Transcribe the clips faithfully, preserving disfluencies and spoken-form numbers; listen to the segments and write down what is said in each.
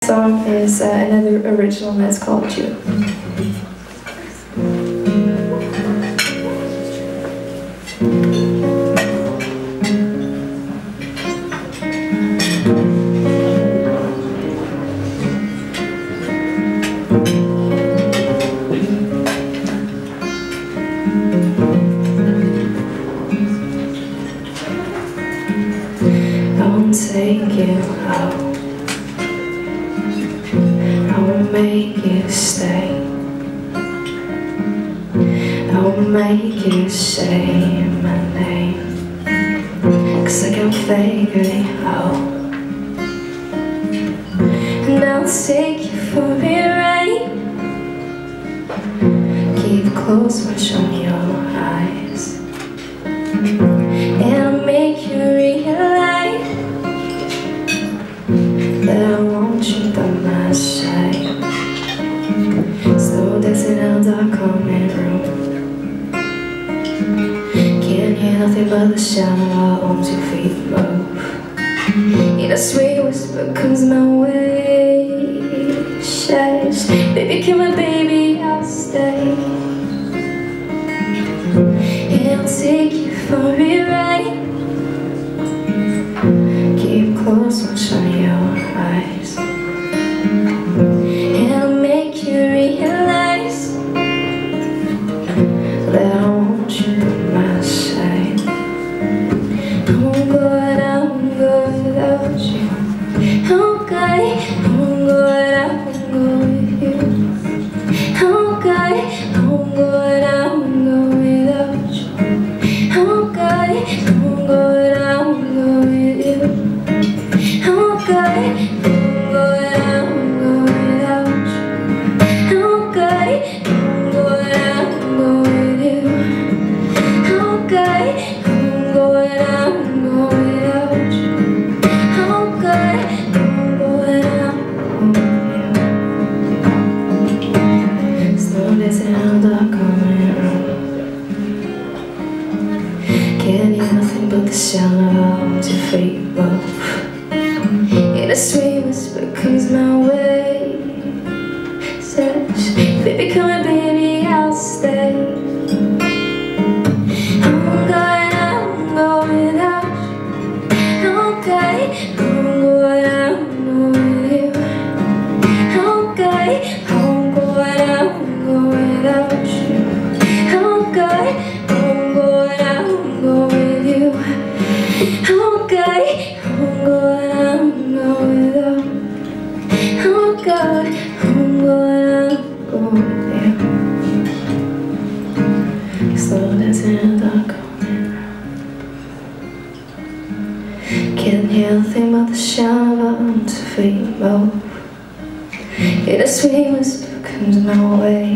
Song is uh, another original that's called Hugh. I'll take you out, I will make you stay, I will make you say my name, 'cause I can figure it out. And I'll take you for a ride, keep close watch on your eyes, and I'll make you realize that I want you by my side. Slow dancing out the common room, can't hear nothing but the sound of our own two feet move. In a sweet whisper comes my wishes, baby come on baby I'll stay, and I'll take you for a ride, keep close watch on your eyes, and I'll make you realize that I want you by my side. I won't go and I won't go without you. Okay, I won't go and I won't go with you. Okay, I won't go and I won't go without you. Okay, I won't go and I won't go with you. Okay, I won't go and I won't go without you. Okay, I won't go and I won't go with you. Okay, I won't go and I won't go without you. Okay, I won't go and I won't go with you. Slow dancing out the common room, can't hear nothing but the sound of our own two feet move. In a sweet whisper comes my way, says, baby come on baby I'll stay. I won't go and I won't go without you. Okay, I won't go and I won't go with you. Okay, I won't go and I won't go without you. Okay, I won't go and I won't go with you. Okay, I won't go and I won't go without you. Oh God, I'm going to go with you. Slow dancing in the corner, can't hear nothing but the sound of our own two feet move. In a sweet whisper comes my way,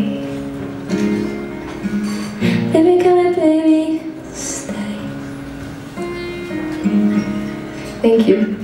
baby come here baby, stay. Thank you.